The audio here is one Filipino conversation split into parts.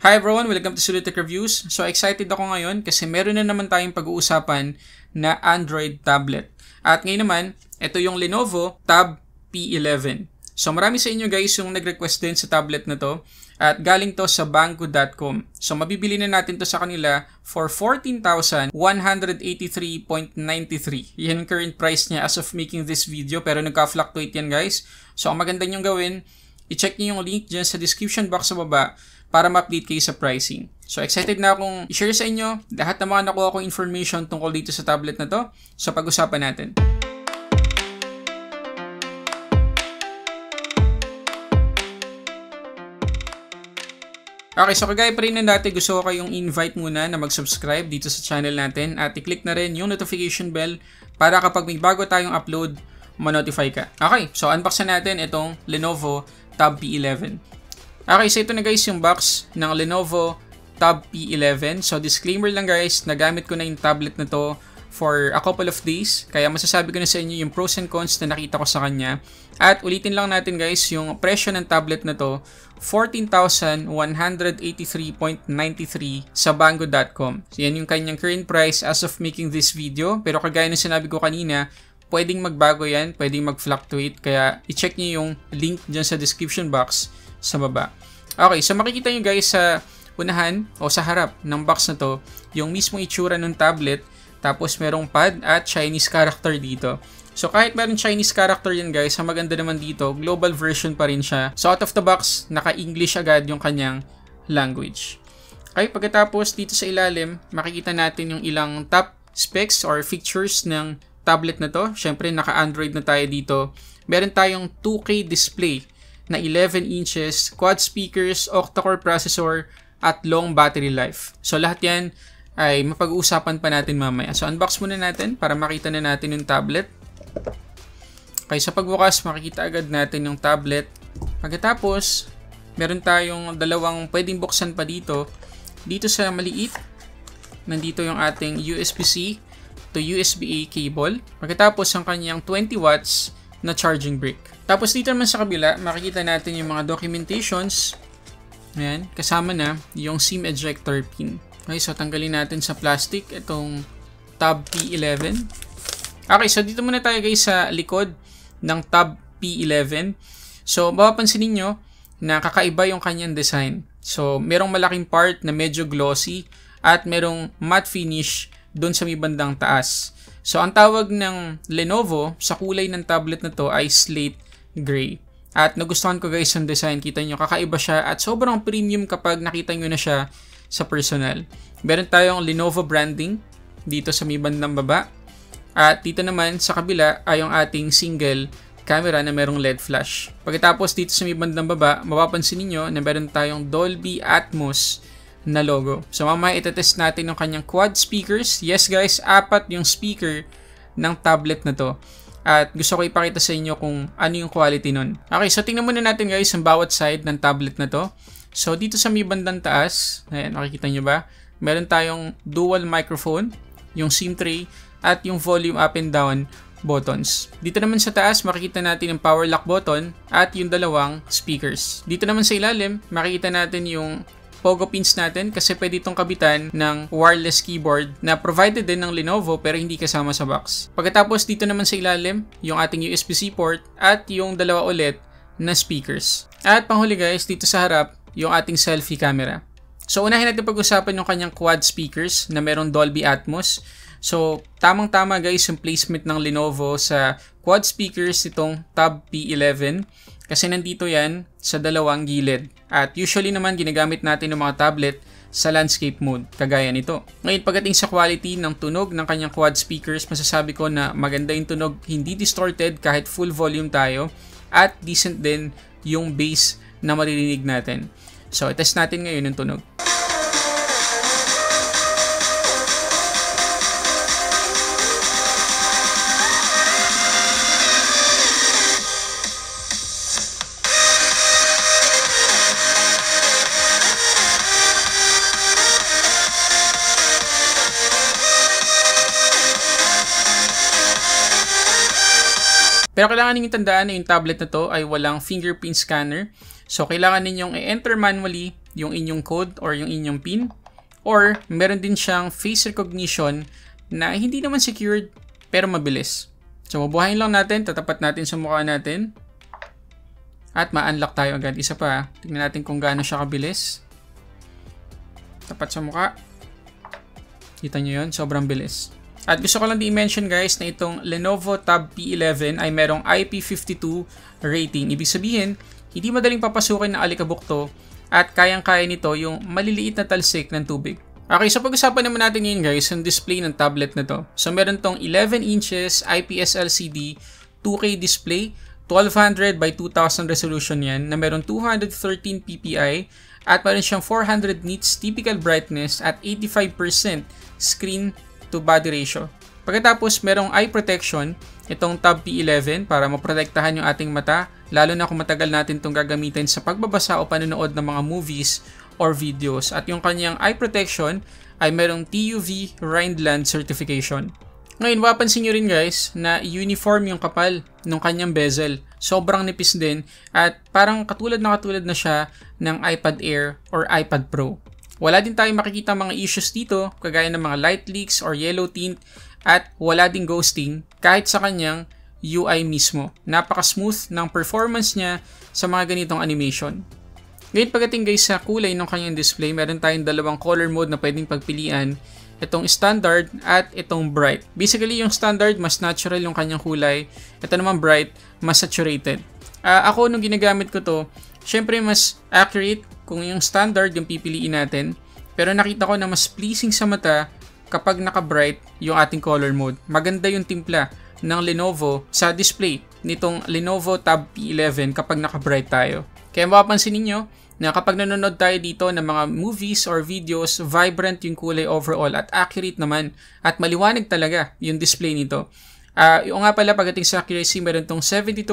Hi everyone! Welcome to Solutech Reviews. So excited ako ngayon kasi meron na naman tayong pag-uusapan na Android tablet. At ngayon naman, ito yung Lenovo Tab P11. So marami sa inyo guys yung nag-request din sa tablet na to. At galing to sa Banggood.com. So mabibili na natin to sa kanila for 14,183.93. Yan yung current price niya as of making this video, pero nagka-fluctuate yan guys. So ang maganda nyong gawin, i-check nyo yung link dyan sa description box sa baba para ma-update kayo sa pricing. So excited na akong i-share sa inyo lahat ng mga nakuha kong information tungkol dito sa tablet na to. So pag-usapan natin. Okay, so kagaya pa rin ng dati, gusto ko kayong invite muna na mag-subscribe dito sa channel natin at i-click na rin yung notification bell para kapag may bago tayong upload, ma-notify ka. Okay, so unbox na natin itong Lenovo Tab P11. Okay, so ito na guys yung box ng Lenovo Tab P11. So disclaimer lang guys, nagamit ko na yung tablet na to for a couple of days. Kaya masasabi ko na sa inyo yung pros and cons na nakita ko sa kanya. At ulitin lang natin guys, yung presyo ng tablet na to, 14,183.93 sa Banggood.com. So yan yung kanyang current price as of making this video. Pero kagaya ng sinabi ko kanina, pwedeng magbago yan, pwedeng mag-fluctuate. Kaya i-check nyo yung link dyan sa description box sa baba. Okay, so makikita nyo guys sa unahan o sa harap ng box na to, yung mismong itsura ng tablet, tapos merong pad at Chinese character dito. So kahit meron Chinese character yan guys, ang maganda naman dito, global version pa rin siya. So out of the box, naka-English agad yung kanyang language. Okay, pagkatapos dito sa ilalim, makikita natin yung ilang top specs or features ng tablet na to. Syempre naka-Android na tayo dito. Meron tayong 2K display na 11 inches, quad speakers, octa-core processor, at long battery life. So lahat yan ay mapag-uusapan pa natin mamaya. So unbox muna natin para makita na natin yung tablet. Okay, sa pagbukas, makikita agad natin yung tablet. Pagkatapos, meron tayong dalawang pwedeng buksan pa dito. Dito sa maliit, nandito yung ating USB-C to USB-A cable. Pagkatapos, ang kanyang 20 watts na charging brick. Tapos dito naman sa kabila, makikita natin yung mga documentations. Ayan, kasama na yung SIM ejector pin. Okay, so tanggalin natin sa plastic itong Tab P11. Okay, so dito muna tayo guys sa likod ng Tab P11. So, mapapansin niyo na kakaiba yung kanyang design. So, merong malaking part na medyo glossy at merong matte finish doon sa may bandang taas. So, ang tawag ng Lenovo sa kulay ng tablet na to ay slate gray. At nagustuhan ko guys yung design. Kita nyo, kakaiba siya at sobrang premium kapag nakita nyo na siya sa personal. Meron tayong Lenovo branding dito sa may bandang baba. At dito naman sa kabila ay yung ating single camera na merong LED flash. Pagkatapos dito sa may bandang baba, mapapansin niyo na meron tayong Dolby Atmos na logo. So mamaya itetest natin yung kanyang quad speakers. Yes guys, 4 yung speaker ng tablet na to. At gusto ko ipakita sa inyo kung ano yung quality nun. Okay, so tingnan muna natin guys ang bawat side ng tablet na to. So dito sa may bandang taas, ayan, nakikita nyo ba? Meron tayong dual microphone, yung SIM tray, at yung volume up and down buttons. Dito naman sa taas, makikita natin yung power lock button at yung dalawang speakers. Dito naman sa ilalim, makikita natin yung pogo pins natin kasi pwede itong kabitan ng wireless keyboard na provided din ng Lenovo pero hindi kasama sa box. Pagkatapos dito naman sa ilalim, yung ating USB-C port at yung dalawa ulit na speakers. At panghuli guys, dito sa harap, yung ating selfie camera. So unahin natin pag-usapan yung kanyang quad speakers na merong Dolby Atmos. So tamang-tama guys yung placement ng Lenovo sa quad speakers itong Tab P11 kasi nandito yan sa dalawang gilid. At usually naman ginagamit natin ng mga tablet sa landscape mode, kagaya nito. Ngayon pagdating sa quality ng tunog ng kanyang quad speakers, masasabi ko na maganda yung tunog, hindi distorted kahit full volume tayo, at decent din yung bass na maririnig natin. So itest natin ngayon yung tunog. Pero kailangan ninyong tandaan na yung tablet na to ay walang fingerprint scanner. So, kailangan ninyong i-enter manually yung inyong code or yung inyong PIN. Or meron din siyang face recognition na hindi naman secured pero mabilis. So mabuhayin lang natin, tatapat natin sa mukha natin. At ma-unlock tayo agad. Isa pa, tingnan natin kung gaano siya kabilis. Tapat sa mukha. Kita nyo yun, sobrang bilis. At gusto ko lang di-mention guys na itong Lenovo Tab P11 ay merong IP52 rating. Ibig sabihin, hindi madaling papasukin ng alikabok to at kayang-kaya nito yung maliliit na talsik ng tubig. Okay, so pag-usapan naman natin ngayon guys yung display ng tablet na to. So meron tong 11 inches IPS LCD 2K display, 1200 by 2000 resolution yan na meron 213 ppi at meron siyang 400 nits typical brightness at 85% screen to body ratio. Pagkatapos merong eye protection itong Tab P11 para maprotektahan yung ating mata lalo na kung matagal natin itong gagamitin sa pagbabasa o panonood ng mga movies or videos. At yung kanyang eye protection ay merong TUV Rhineland certification. Ngayon, mapapansin nyo rin guys na uniform yung kapal ng kanyang bezel. Sobrang nipis din at parang katulad na siya ng iPad Air or iPad Pro. Wala din tayong makikita mga issues dito kagaya ng mga light leaks or yellow tint at wala ding ghosting kahit sa kanyang UI mismo. Napaka-smooth ng performance niya sa mga ganitong animation. Ngayon pagdating guys sa kulay ng kanyang display, meron tayong dalawang color mode na pwedeng pagpilian. Itong standard at itong bright. Basically yung standard mas natural yung kanyang kulay. Ito naman bright, mas saturated. Ako nung ginagamit ko to, syempre mas accurate kung yung standard yung pipiliin natin. Pero nakita ko na mas pleasing sa mata kapag naka-bright yung ating color mode. Maganda yung timpla ng Lenovo sa display nitong Lenovo Tab P11 kapag naka-bright tayo. Kaya mapapansin ninyo na kapag nanonood tayo dito ng mga movies or videos, vibrant yung kulay overall at accurate naman at maliwanag talaga yung display nito. Yung nga pala pagdating sa accuracy, meron tong 72%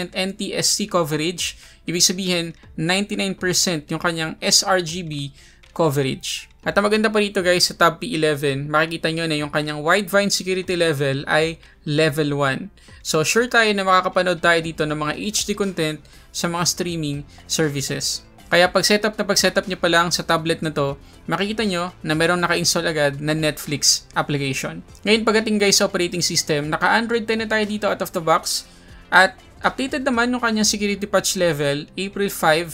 NTSC coverage. Ibig sabihin, 99% yung kanyang sRGB coverage. At ang maganda pa rito guys sa Tab P11, makikita nyo na yung kanyang widevine security level ay level 1. So sure tayo na makakapanood tayo dito ng mga HD content sa mga streaming services. Kaya pag setup nyo pa lang sa tablet na to, makikita nyo na merong naka-install agad na Netflix application. Ngayon pagdating guys sa operating system, naka-Android 10 na tayo dito out of the box. At updated naman yung kanyang security patch level, April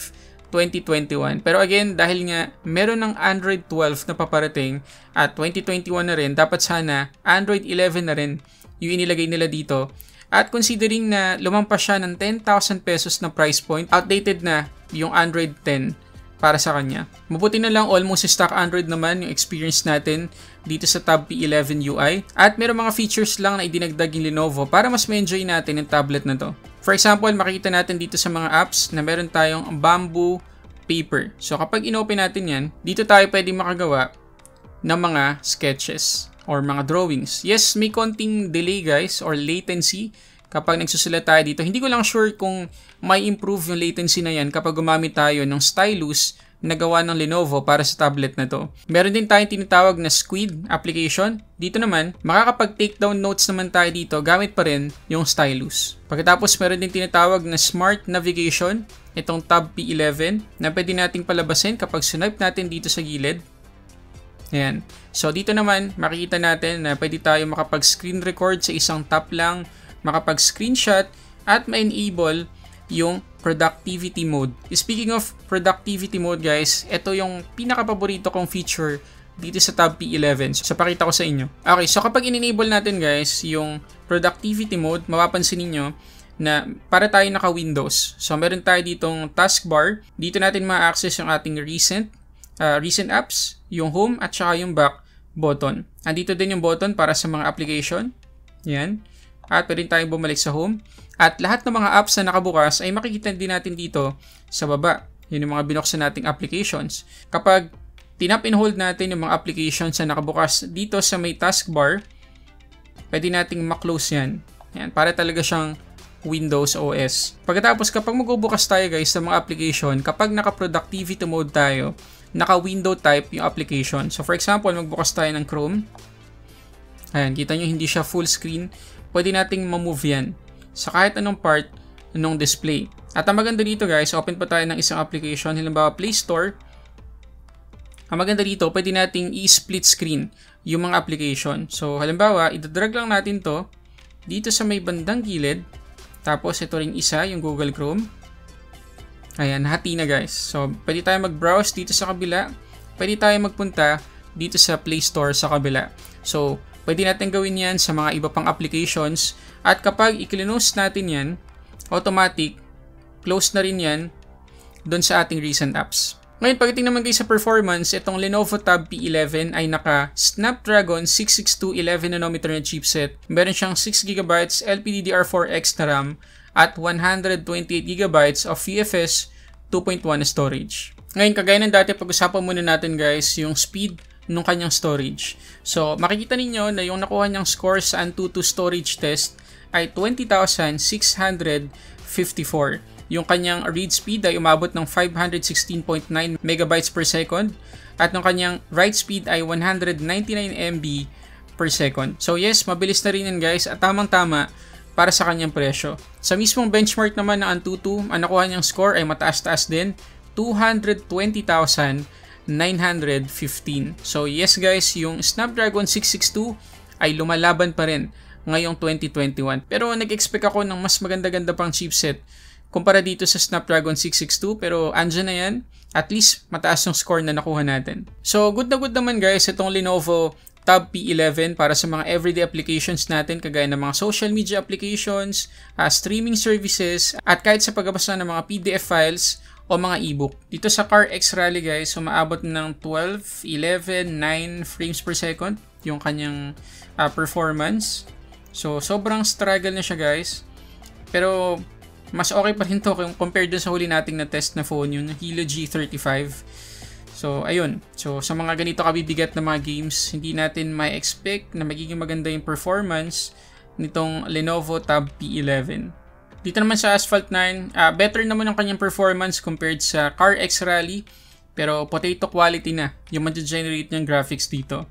5, 2021. Pero again, dahil nga meron ng Android 12 na paparating at 2021 na rin, dapat sana Android 11 na rin yung inilagay nila dito. At considering na lumampas siya ng 10,000 pesos na price point, outdated na yung Android 10 para sa kanya. Mabuti na lang almost stock Android naman yung experience natin dito sa Tab P11 UI. At meron mga features lang na idinagdag yung Lenovo para mas ma-enjoy natin yung tablet na to. For example, makikita natin dito sa mga apps na meron tayong Bamboo Paper. So kapag inopen natin yan, dito tayo pwedeng makagawa ng mga sketches or mga drawings. Yes, may konting delay guys or latency kapag nagsusulat tayo dito. Hindi ko lang sure kung may improve yung latency na yan kapag gumamit tayo ng stylus na gawa ng Lenovo para sa tablet na to. Meron din tayong tinatawag na Squid application. Dito naman, makakapag-take down notes naman tayo dito gamit pa rin yung stylus. Pagkatapos, meron din tinatawag na Smart Navigation, itong Tab P11, na pwede nating palabasin kapag swipe natin dito sa gilid. Ayan. So, dito naman, makikita natin na pwede tayo makapag-screen record sa isang tap lang, makapag-screenshot, at ma-enable yung productivity mode. Speaking of productivity mode guys, ito yung pinaka-paborito kong feature dito sa Tab P11. So pakita ko sa inyo. Okay, so kapag in-enable natin guys yung productivity mode, mapapansin niyo na para tayo naka-Windows. So meron tayo ditong taskbar. Dito natin ma-access yung ating recent apps, yung home at saka yung back button. Andito din yung button para sa mga application. Yan. At pwede tayong bumalik sa home. At lahat ng mga apps na nakabukas ay makikita din natin dito sa baba. Yun yung mga binuksan nating applications. Kapag tinap and hold natin yung mga applications na nakabukas dito sa may taskbar, pwede nating ma-close yan. Yan. Para talaga siyang Windows OS. Pagkatapos kapag magbubukas tayo guys sa mga application, kapag naka-productivity mode tayo, naka-window type yung application. So for example, magbukas tayo ng Chrome. Ayan, kita nyo hindi siya full screen. Pwede nating ma-move yan sa kahit anong part ng display. At ang maganda dito guys, open pa tayo ng isang application, halimbawa Play Store. ang maganda dito, pwede nating i-split screen yung mga application. So, halimbawa, idadrag lang natin to dito sa may bandang gilid. Tapos, ito ring isa, yung Google Chrome. Ayan, hati na guys. So, pwede tayo mag-browse dito sa kabila. Pwede tayo magpunta dito sa Play Store sa kabila. So, pwede natin gawin yan sa mga iba pang applications. At kapag i-close natin yan, automatic, close na rin yan doon sa ating recent apps. Ngayon, pagdating naman guys sa performance, itong Lenovo Tab P11 ay naka Snapdragon 662 11nm na chipset. Meron siyang 6GB LPDDR4X na RAM at 128GB of UFS 2.1 storage. Ngayon, kagaya ng dati, pag-usapan muna natin guys yung speed ng kanyang storage. So, makikita ninyo na yung nakuha niyang score sa Antutu storage test ay 20,654. Yung kanyang read speed ay umabot ng 516.9 megabytes per second at yung kanyang write speed ay 199 MB per second. So yes, mabilis na rin yan guys at tamang-tama para sa kanyang presyo. Sa mismong benchmark naman ng Antutu, ang nakuha niyang score ay mataas-taas din, 220,915. So yes guys, yung Snapdragon 662 ay lumalaban pa rin ngayong 2021. Pero nag-expect ako ng mas maganda-ganda pang chipset kumpara dito sa Snapdragon 662, pero andyan na yan. At least mataas yung score na nakuha natin. So good na good naman guys itong Lenovo Tab P11 para sa mga everyday applications natin kagaya ng mga social media applications, streaming services, at kahit sa pagbabasa ng mga PDF files o mga ebook. Dito sa CarX Rally guys, umaabot ng 12, 11, 9 frames per second yung kanyang performance. So sobrang struggle na siya guys. Pero mas okay pa rin to kung compared dun sa huli nating na test na phone, yung Helio G35. So, ayun. So, sa mga ganito kabibigat na mga games, hindi natin may expect na magiging maganda yung performance nitong Lenovo Tab P11. Dito naman sa Asphalt 9, better naman ang kanyang performance compared sa CarX Rally. Pero potato quality na yung ma-generate niyang graphics dito.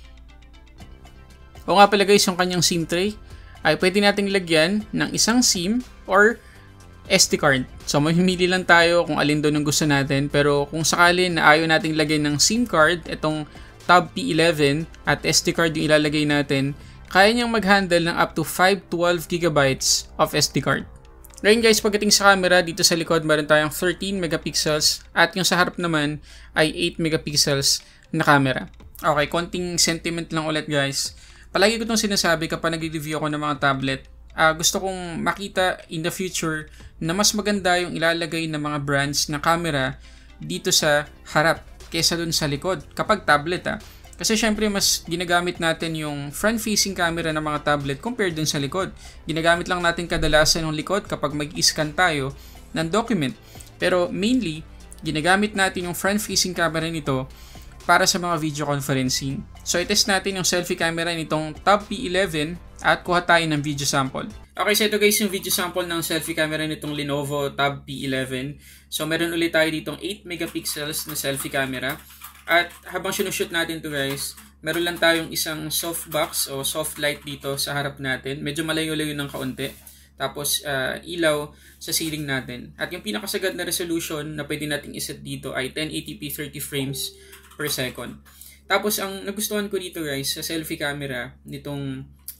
O nga pala guys, yung kanyang SIM tray ay pwede nating lagyan ng isang SIM or SD card. So, mamimili lang tayo kung alin doon ang gusto natin. Pero kung sakali na ayaw nating lagay ng SIM card, itong Tab P11 at SD card yung ilalagay natin, kaya niyang mag-handle ng up to 512GB of SD card. Ngayon guys, pagdating sa camera, dito sa likod meron tayong 13 megapixels at yung sa harap naman ay 8 megapixels na camera. Okay, konting sentiment lang ulit guys. Palagi ko itong sinasabi kapag nag-review ako ng mga tablet. Gusto kong makita in the future na mas maganda yung ilalagay ng mga brands na camera dito sa harap kaysa dun sa likod kapag tablet Kasi syempre mas ginagamit natin yung front-facing camera ng mga tablet compared dun sa likod. Ginagamit lang natin kadalasan yung likod kapag mag-scan tayo ng document. Pero mainly, ginagamit natin yung front-facing camera nito para sa mga video conferencing. So, itest natin yung selfie camera nitong Tab P11 at kuha tayo ng video sample. Okay, so ito guys yung video sample ng selfie camera nitong Lenovo Tab P11. So, meron ulit tayo ditong 8 megapixels na selfie camera. At habang sinushoot natin to guys, meron lang tayong isang softbox o soft light dito sa harap natin. Medyo malayo-layo ng kaunti. Tapos, ilaw sa ceiling natin. At yung pinakasagad na resolution na pwede nating iset dito ay 1080p 30 frames per second. Tapos, ang nagustuhan ko dito guys sa selfie camera nitong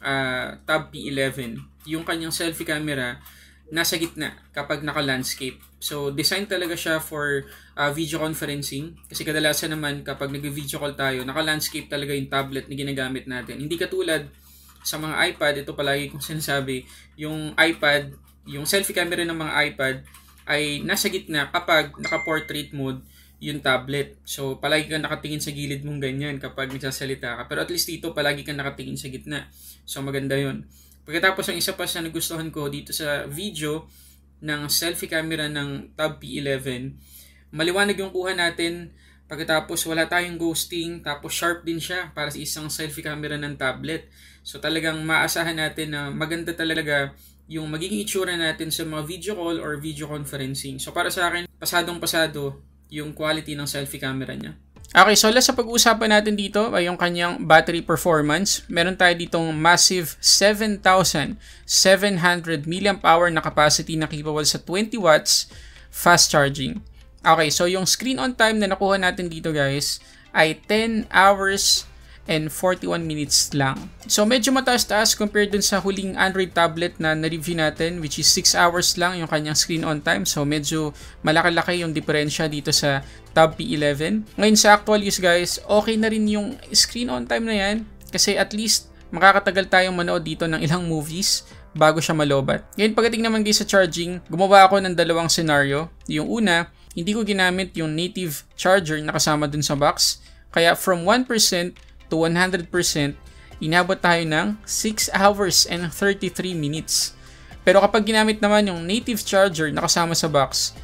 Tab P11, yung kanyang selfie camera nasa gitna kapag naka-landscape. So, designed talaga siya for video conferencing. Kasi kadalasan naman kapag nag-video call tayo, naka-landscape talaga yung tablet na ginagamit natin. Hindi katulad sa mga iPad, ito palagi kong sinasabi, yung iPad, yung selfie camera ng mga iPad ay nasa gitna kapag naka-portrait mode yung tablet. So, palagi kang nakatingin sa gilid mong ganyan kapag nagsasalita ka. Pero at least dito, palagi kang nakatingin sa gitna. So, maganda yun. Pagkatapos, ang isa pa sa nagustuhan ko dito sa video ng selfie camera ng Tab P11, maliwanag yung kuha natin. Pagkatapos, wala tayong ghosting. Tapos, sharp din siya para sa isang selfie camera ng tablet. So, talagang maasahan natin na maganda talaga yung magiging itsura natin sa mga video call or video conferencing. So, para sa akin, pasadong-pasado yung quality ng selfie camera niya. Okay, so last sa pag-uusapan natin dito ay yung kanyang battery performance. Meron tayo ditong massive 7,700 mAh na capacity na capable sa 20 watts fast charging. Okay, so yung screen on time na nakuha natin dito guys ay 10 hours and 41 minutes lang. So medyo mataas-taas compared dun sa huling Android tablet na na-review natin, which is 6 hours lang yung kanyang screen on time. So medyo malaki-laki yung diferensya dito sa Tab P11. Ngayon sa actual use guys, okay na rin yung screen on time na yan kasi at least makakatagal tayong manood dito ng ilang movies bago siya malobat. Ngayon pagdating naman guys sa charging, gumawa ako ng dalawang scenario. Yung una, hindi ko ginamit yung native charger na kasama dun sa box. Kaya from 1% to 100%, inabot tayo ng 6 hours and 33 minutes. Pero kapag ginamit naman yung native charger na kasama sa box,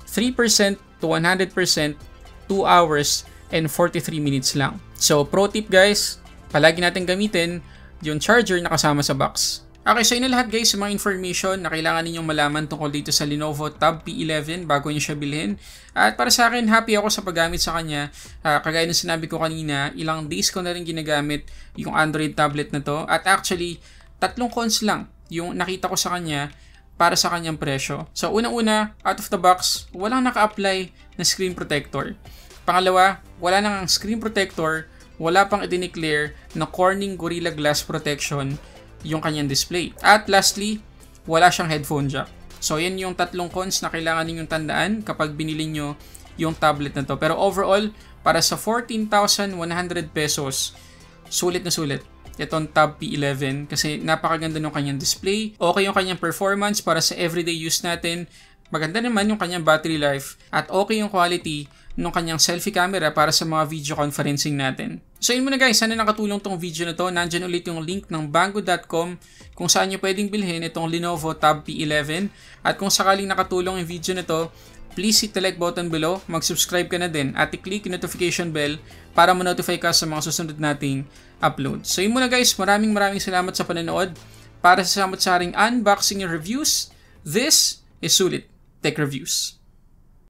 3% to 100%, 2 hours and 43 minutes lang. So pro tip guys, palagi natin gamitin yung charger na kasama sa box. Okay, so yun na lahat guys sa mga information na kailangan ninyong malaman tungkol dito sa Lenovo Tab P11 bago nyo siya bilhin. At para sa akin, happy ako sa paggamit sa kanya. Kagaya ng sinabi ko kanina, ilang days ko na rin ginagamit yung Android tablet na to. At actually, 3 cons lang yung nakita ko sa kanya para sa kanyang presyo. So unang-una, out of the box, walang naka-apply na screen protector. Pangalawa, wala nang screen protector, wala pang i-declare na Corning Gorilla Glass Protection yung kanyang display. At lastly, wala siyang headphone jack. So yan yung 3 cons na kailangan ninyong tandaan kapag binili nyo yung tablet na to. Pero overall, para sa 14,100 pesos, sulit na sulit itong Tab P11 kasi napakaganda ng kanyang display. Okay yung kanyang performance para sa everyday use natin. Maganda naman yung kanyang battery life at okay yung quality ng kanyang selfie camera para sa mga video conferencing natin. So yun muna guys, sana nakatulong tong video na to. Nandyan ulit yung link ng Banggood.com kung saan nyo pwedeng bilhin itong Lenovo Tab P11. At kung sakaling nakatulong yung video na to, please hit the like button below, mag-subscribe ka na din at i-click yung notification bell para ma-notify ka sa mga susunod nating upload. So yun muna guys, maraming salamat sa panonood. Para sa samot-saring unboxing and reviews, this is Sulit Tech Reviews.